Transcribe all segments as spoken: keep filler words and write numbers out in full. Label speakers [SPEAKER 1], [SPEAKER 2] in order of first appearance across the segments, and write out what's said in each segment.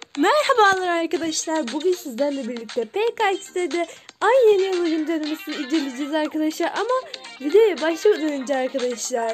[SPEAKER 1] Merhabalar arkadaşlar. Bugün sizlerle birlikte P K X'de ay yeni yılı güncellemesini inceleyeceğiz arkadaşlar. Ama videoya başlamadan önce arkadaşlar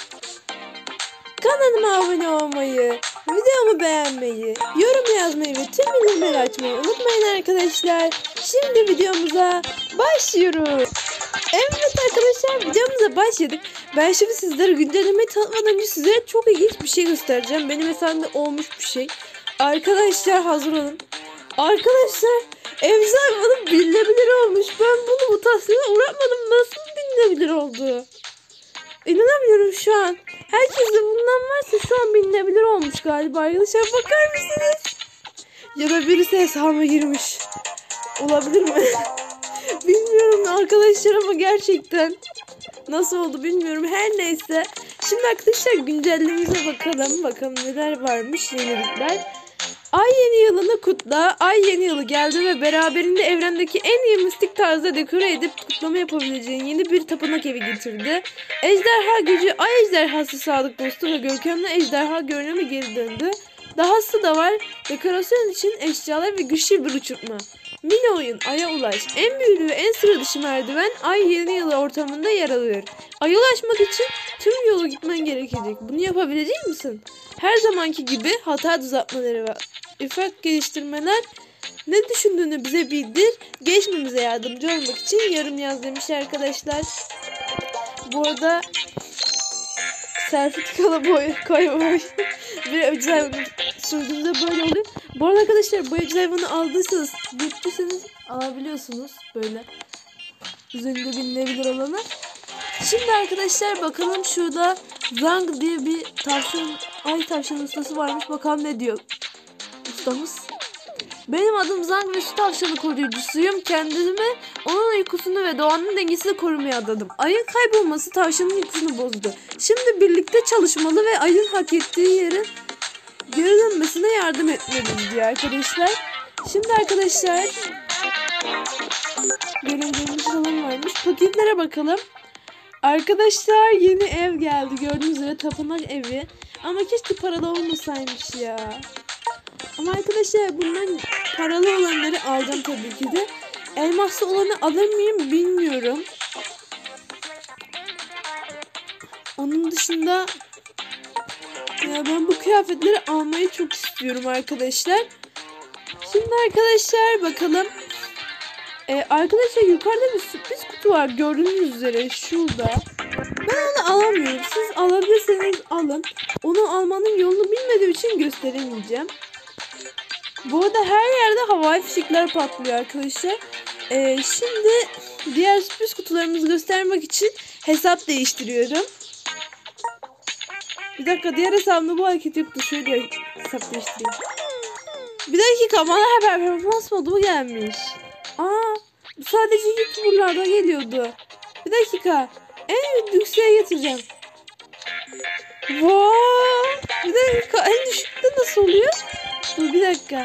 [SPEAKER 1] kanalıma abone olmayı, videomu beğenmeyi, yorum yazmayı ve tüm bildirimleri açmayı unutmayın arkadaşlar. Şimdi videomuza başlıyoruz. Evet arkadaşlar, videomuza başladık. Ben şimdi sizlere güncellemeyi tanıtmadan önce sizlere çok ilginç bir şey göstereceğim. Benim hesabımda olmuş bir şey. Arkadaşlar hazır olun. Arkadaşlar efsanenin bilinebilir olmuş. Ben bunu mutasyona uğratmadım. Nasıl bilinebilir oldu? İnanamıyorum şu an. Herkeste bundan varsa şu an bilinebilir olmuş galiba arkadaşlar. Bakar mısınız? Ya da birisi hesabıma girmiş. Olabilir mi? Bilmiyorum arkadaşlar ama gerçekten nasıl oldu bilmiyorum. Her neyse. Şimdi arkadaşlar güncellememize bakalım. Bakalım neler varmış, yenilikler. Ay yeni yılını kutla. Ay yeni yılı geldi ve beraberinde evrendeki en iyi mistik tarzda dekore edip kutlama yapabileceğin yeni bir tapınak evi getirdi. Ejderha gücü, ay ejderhası sağlık dostu ve görkemli ejderha görünümü geri döndü. Dahası da var. Dekorasyon için eşyalar ve güçlü bir uçurtma. Mini oyun Ay'a ulaş. En büyülü ve en sıra dışı merdiven Ay yeni yılı ortamında yer alıyor. Ay'a ulaşmak için tüm yolu gitmen gerekecek. Bunu yapabilecek misin? Her zamanki gibi hata düzeltmeleri ve ufak geliştirmeler. Ne düşündüğünü bize bildir. Geçmemize yardımcı olmak için yorum yaz demiş arkadaşlar. Bu arada sertifikalı boy koymamış. Bir öcü hayvanı sürdüğünde böyle oluyor. Bu arada arkadaşlar bu öcü hayvanı aldıysanız, büyüttüyseniz alabiliyorsunuz. Böyle üzerinde binilebilir olanı. Şimdi arkadaşlar bakalım, şurada Zang diye bir tavşan, ay tavşan ustası varmış. Bakalım ne diyor ustamız. Benim adım Zang ve su tavşanı koruyucusuyum. Kendimi onun uykusunu ve doğanın dengesini korumaya adadım. Ayın kaybolması tavşanın uykusunu bozdu. Şimdi birlikte çalışmalı ve ayın hak ettiği yere geri dönmesine yardım etmeliyiz diyor arkadaşlar. Şimdi arkadaşlar görevlerimiz falan varmış. Paketlere bakalım. Arkadaşlar yeni ev geldi. Gördüğünüz üzere tapınak evi. Ama keşke paralı olmasaymış ya. Ama arkadaşlar bundan paralı olanları alacağım tabii ki de. Elmaslı olanı alır mıyım bilmiyorum. Onun dışında ya ben bu kıyafetleri almayı çok istiyorum arkadaşlar. Şimdi arkadaşlar bakalım. Ee, arkadaşlar yukarıda bir sürpriz kutu var. Gördüğünüz üzere şurada. Ben onu alamıyorum. Siz alabilirseniz alın. Onu almanın yolunu bilmediğim için gösteremeyeceğim. Bu arada her yerde havai fişekler patlıyor arkadaşlar. Ee, şimdi diğer sürpriz kutularımızı göstermek için hesap değiştiriyorum. Bir dakika, diğer hesabımda bu hareket yoktu. Şöyle hesap değiştireyim. Bir dakika, bana haber performans modu gelmiş. Aa, bu sadece YouTuber'larda geliyordu. Bir dakika, en yükseğe getireceğim. Vay, bir dakika, en düşükte nasıl oluyor? Dur bir dakika.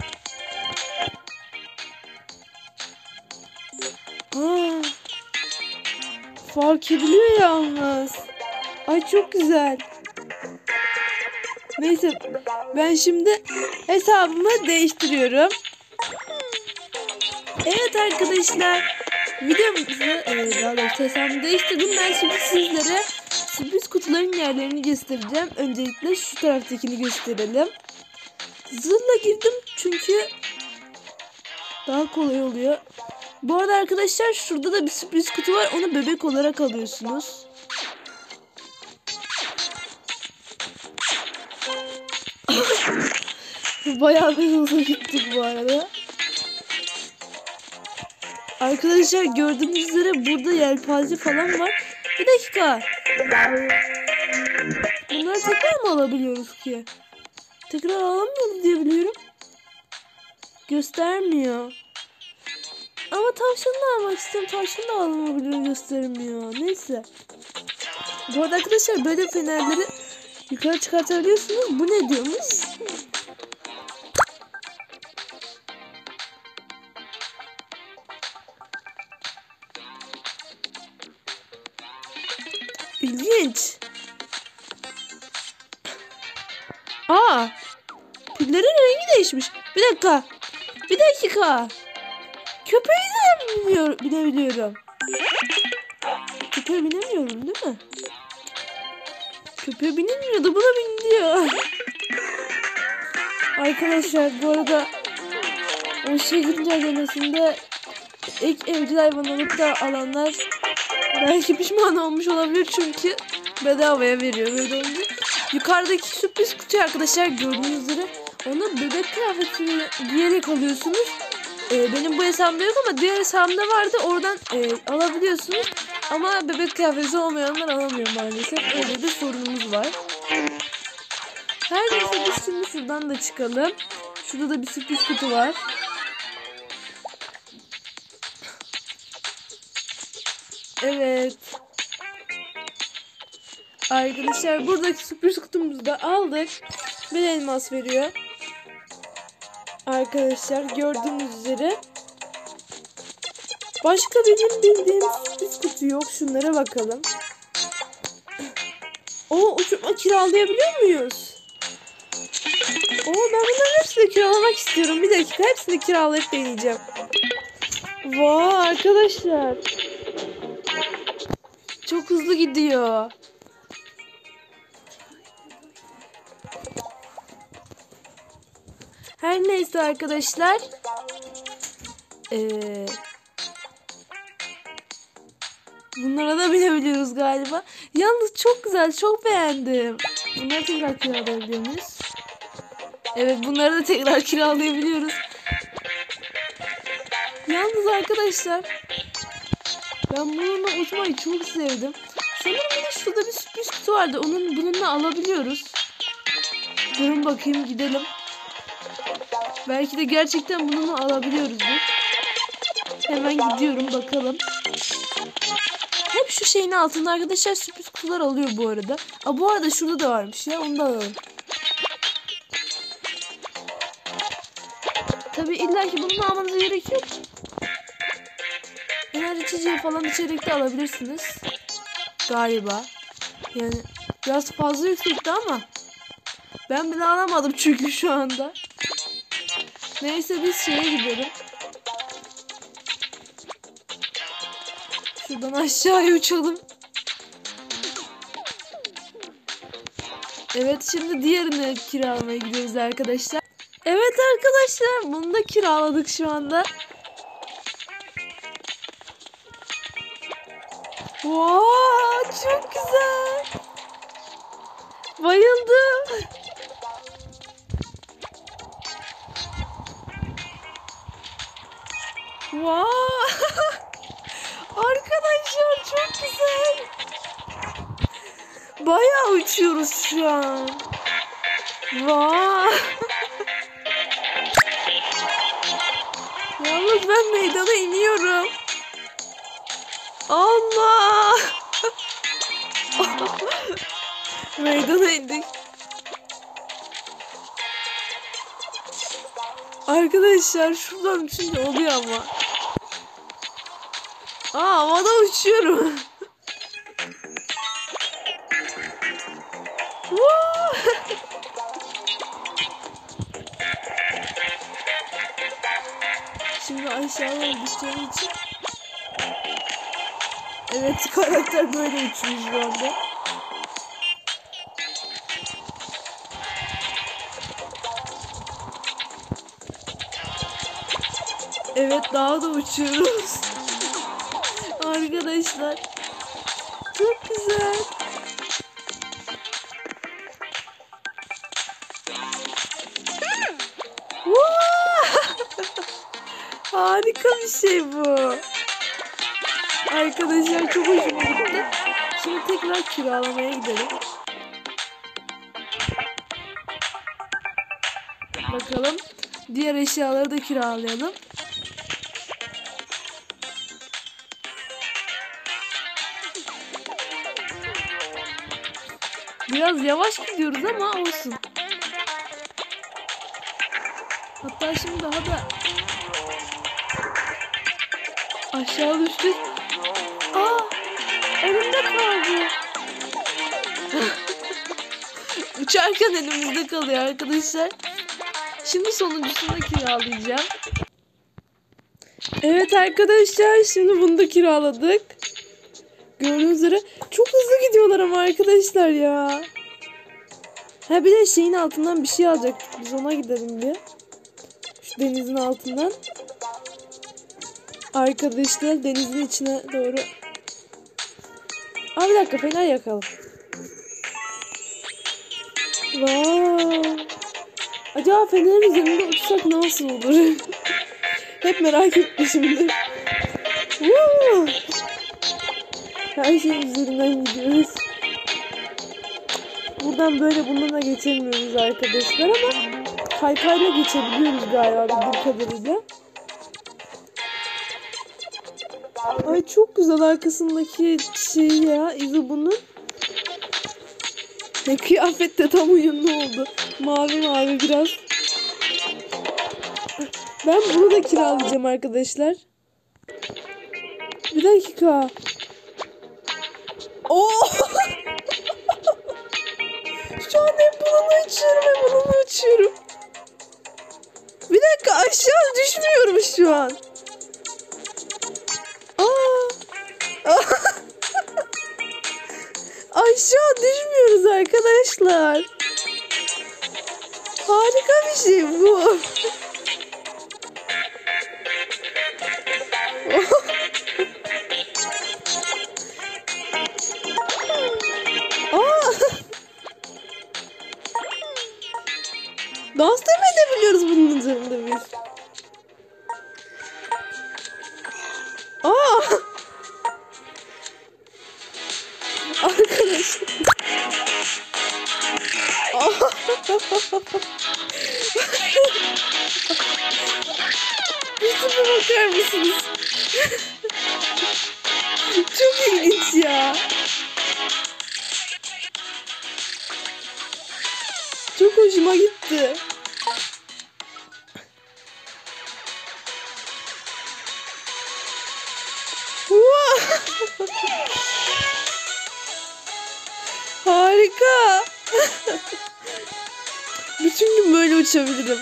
[SPEAKER 1] Aa, fark ediliyor yalnız. Ay çok güzel. Neyse, ben şimdi hesabımı değiştiriyorum. Evet arkadaşlar, videomuzu e, daha doğrusu hesabımı değiştirdim. Ben şimdi sizlere sürpriz kutuların yerlerini göstereceğim. Öncelikle şu taraftakini gösterelim. Zırhla girdim çünkü daha kolay oluyor. Bu arada arkadaşlar şurada da bir sürpriz kutu var. Onu bebek olarak alıyorsunuz. Bayağı bir hızlı gittik bu arada. Arkadaşlar gördüğünüz üzere burada yelpaze falan var. Bir dakika. Bunları tekrar mı alabiliyoruz ki? Tekrar alamıyoruz diye biliyorum. Göstermiyor. Ama tavşanı da almak istiyorum. Tavşanı da alınabiliyor, göstermiyor. Neyse. Bu arada arkadaşlar böyle fenerleri yukarı çıkartabiliyorsunuz. Bu ne diyormuş? İlginç. Aa, tüylerin rengi değişmiş. Bir dakika. Bir dakika. Köpeği de biliyor, binebiliyorum. Köpeğe binemiyorum değil mi? Köpeğe binilmiyordu. Buna biniliyor. Arkadaşlar bu arada o şey güncellemesinde ilk evcil hayvan alıp da alanlar belki pişman olmuş olabilir çünkü bedavaya veriyor böyle olunca. Yukarıdaki sürpriz kutu arkadaşlar gördüğünüz üzere onu bebek kıyafetini giyerek alıyorsunuz. Ee, benim bu hesabımda yok ama diğer hesabımda vardı. Oradan e, alabiliyorsunuz. Ama bebek kıyafeti olmayanlar alamıyor maalesef. Öyle bir sorunumuz var. Her neyse biz şimdi şuradan da çıkalım. Şurada da bir sürpriz kutu var. Evet. Arkadaşlar buradaki sürpriz kutumuzu da aldık. Bir elmas veriyor. Arkadaşlar gördüğünüz üzere. Başka benim bildiğim sürpriz kutu yok. Şunlara bakalım. O uçurtma kiralayabiliyor muyuz? Oo, ben bunların hepsini kiralamak istiyorum. Bir dakika, hepsini kiralayıp deneyeceğim. Vay arkadaşlar. Çok hızlı gidiyor. Her neyse arkadaşlar. Ee, bunlara da binebiliyoruz galiba. Yalnız çok güzel, çok beğendim. Bunları tekrar kiralayabiliyor muyuz? Evet, bunları da tekrar kiralayabiliyoruz. Yalnız arkadaşlar, ben bununla uçmayı çok sevdim. Sanırım bir de şurada bir sürpriz kutu vardı. Onun bununla alabiliyoruz. Durun bakayım, gidelim. Belki de gerçekten bununla alabiliyoruz biz. Hemen gidiyorum bakalım. Hep şu şeyin altında arkadaşlar sürpriz kutular alıyor bu arada. Aa, bu arada şurada da varmış ya, onu da alalım. Tabi illa ki bunu almanıza gerek yok. Enerji içeceği falan içerek de alabilirsiniz. Galiba. Yani biraz fazla yüksekti ama ben bile alamadım çünkü şu anda. Neyse biz şeye gidelim. Şuradan aşağıya uçalım. Evet, şimdi diğerini kiralamaya gidiyoruz arkadaşlar. Evet arkadaşlar, bunu da kiraladık şu anda. Wow, çok güzel. Bayıldım. Wow. Arkadaşlar çok güzel. Bayağı uçuyoruz şu an. Wow. Yalnız ben meydana iniyorum. Allah. Meydana indik. Arkadaşlar şuradan uçunca oluyor ama. Aa, havada uçuyorum. Şimdi aşağıya düşeceğim için. Evet, karakter böyle uçuyor şu anda. Evet, daha da uçuyoruz. Arkadaşlar çok güzel. Harika bir şey bu. Arkadaşlar çok hoşuma gitti. Şimdi tekrar kiralamaya gidelim. Bakalım. Diğer eşyaları da kiralayalım. Biraz yavaş gidiyoruz ama olsun. Hatta şimdi daha da aşağı düştük. Aa, elimde kaldı. Uçarken elimizde kalıyor arkadaşlar. Şimdi sonuncusunu da kiralayacağım. Evet arkadaşlar, şimdi bunu da kiraladık. Gördüğünüz üzere çok hızlı gidiyorlar ama arkadaşlar ya. Ha bir de şeyin altından bir şey alacaktık. Biz ona gidelim bir. Şu denizin altından. Arkadaşlar denizin içine doğru. Aa bir dakika, fener yakalım. Wow. Acaba fenerin üzerinde uçsak nasıl olur? Hep merak etmişimdir. Wow. Her şeyin üzerinden gidiyoruz. Buradan böyle bundan da geçemiyoruz arkadaşlar ama kaykayla geçebiliyoruz galiba bildiğim kadarıyla. Ay çok güzel arkasındaki şey ya, izi bunun. Ve kıyafet de tam uyumlu oldu. Mavi mavi biraz. Ben bunu da kiralayacağım arkadaşlar. Bir dakika. Oo! Şu an hem bununla uçuyorum hem bununla uçuyorum. Bir dakika, aşağı düşmüyorum şu an. Aa! Aşağı düşmüyoruz arkadaşlar. Harika bir şey bu. Aa! Dans da mı edebiliyoruz bunun üzerinde biz? Aa! Arkadaşlar. Aa! Üstüme bakar mısınız? Çok ilginç ya. Çok hoşuma gitti. Harika. Bütün gün böyle uçabilirim.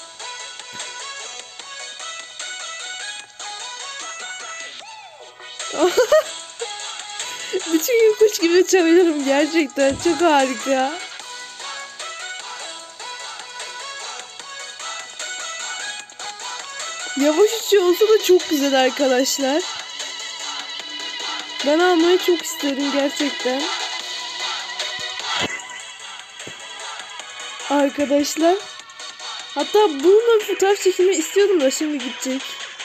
[SPEAKER 1] Bütün gün kuş gibi uçabilirim gerçekten. Çok harika. Yavaş uçuyor olsa da çok güzel arkadaşlar. Ben almayı çok isterim gerçekten. Arkadaşlar. Hatta bununla fotoğraf çekimi istiyordum da şimdi gidecek.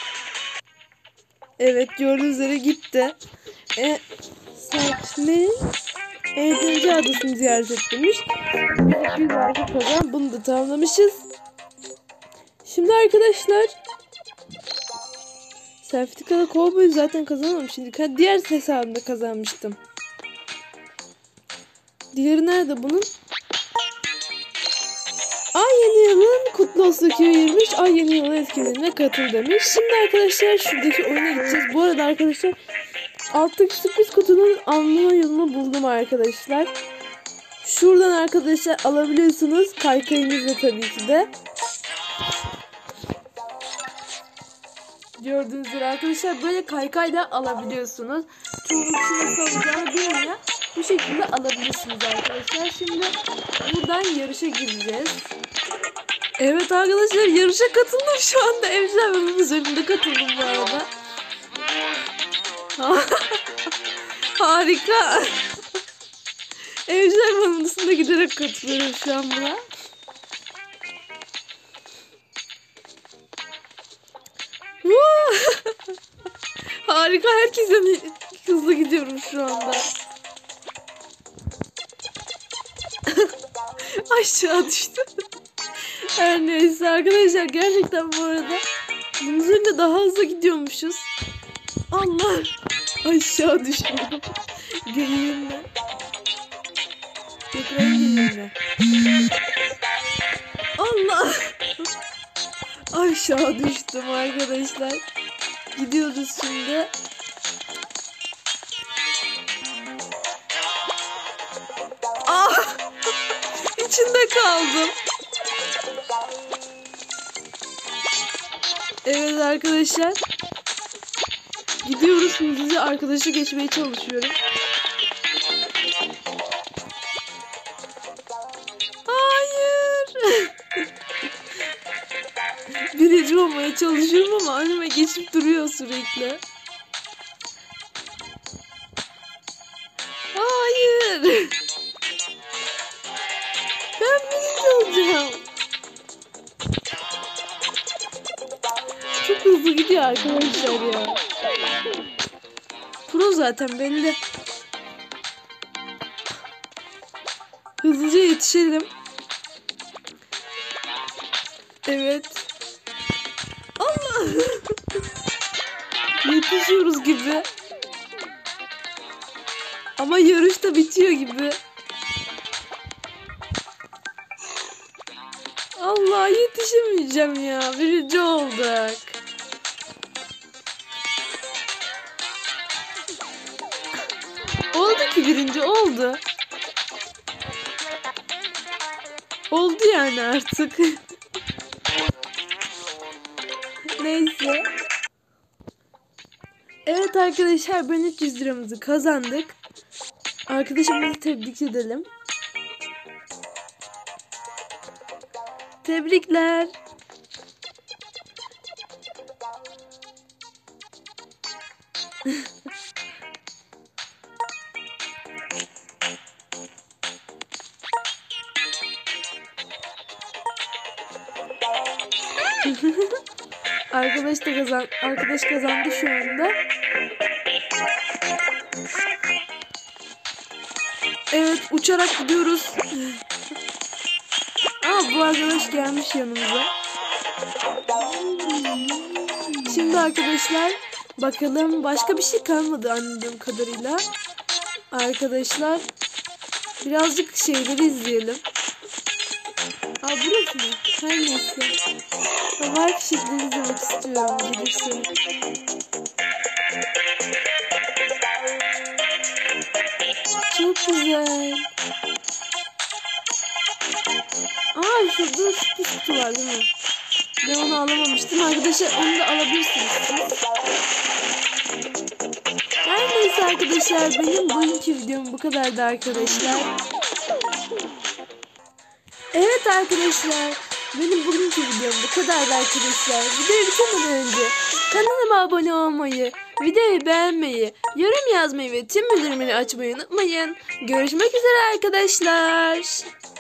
[SPEAKER 1] Evet, gördüğünüz üzere gitti. E, Saçlı Eğlence Adası'nı ziyaret etmiş. Biz bir harika kazan. Bunu da tamamlamışız. Şimdi arkadaşlar, Sertifikada Cowboy'u zaten kazanmamıştık. Diğer hesabımda kazanmıştım. Diğeri nerede bunun? Ay yeni yılın kutlu olsun iki bin yirmi üç. Ay yeni yılın etkinliğine katıl demiş. Şimdi arkadaşlar şuradaki oyuna gideceğiz. Bu arada arkadaşlar alttaki sürpriz kutunun anlama yolunu buldum arkadaşlar. Şuradan arkadaşlar alabiliyorsunuz. Kaykayınızla tabii ki de. Gördüğünüz gibi arkadaşlar böyle kaykayla alabiliyorsunuz. Çoğu kişi nasıl alacağını bilmiyor. Bu şekilde alabilirsiniz arkadaşlar. Şimdi buradan yarışa gireceğiz. Evet arkadaşlar, yarışa katıldım şu anda. Evcil üzerinde katıldım bu arada. Harika. Evcil hayvanın üstünde giderek katılıyorum şu an buna. Harika, herkese hızlı gidiyorum şu anda. Aşağı düştüm. Her neyse arkadaşlar, gerçekten bu arada bunun üzerinde daha hızlı gidiyormuşuz. Allah, aşağı düştüm. Geleyim mi? Tekrar geleyim mi? Allah. Aşağı düştüm arkadaşlar. Gidiyoruz şimdi. Ah! İçinde kaldım. Evet arkadaşlar. Gidiyoruz, hızlıca arkadaşı geçmeye çalışıyorum. Hayır. Birinci olmaya çalışıyorum ama önüme geçip duruyor sürekli. Hayır. Ben birinci olacağım. Çok hızlı gidiyor arkadaşlar ya. Pro zaten belli. Hızlıca yetişelim. Evet. Allah. Yetişiyoruz gibi. Ama yarış da bitiyor gibi. Allah, yetişemeyeceğim ya. Birinci olduk. Oldu ki birinci oldu. Oldu yani artık. Neyse. Evet arkadaşlar, ben üç yüz liramızı kazandık. Arkadaşımızı tebrik edelim. Tebrikler. Arkadaş da kazan arkadaş kazandı şu anda. Evet, uçarak gidiyoruz. Aa, bu arkadaş gelmiş yanımıza. Şimdi arkadaşlar bakalım, başka bir şey kalmadı anladığım kadarıyla. Arkadaşlar birazcık şeyleri izleyelim. Aa, burası mı? Her neyse. Havai fişekleri izlemek istiyorum. Gelirse. Çok güzel. Aa, şurada sütü sütü var değil mi? Ben onu alamamıştım. Arkadaşlar onu da alabilirsiniz siz. Her neyse arkadaşlar, benim bugünkü videom bu kadardı arkadaşlar. Evet arkadaşlar, benim bugünkü videom bu kadardı arkadaşlar. Videoyu bitirmeden önce kanalıma abone olmayı, videoyu beğenmeyi, yorum yazmayı ve tüm bildirimleri açmayı unutmayın. Görüşmek üzere arkadaşlar.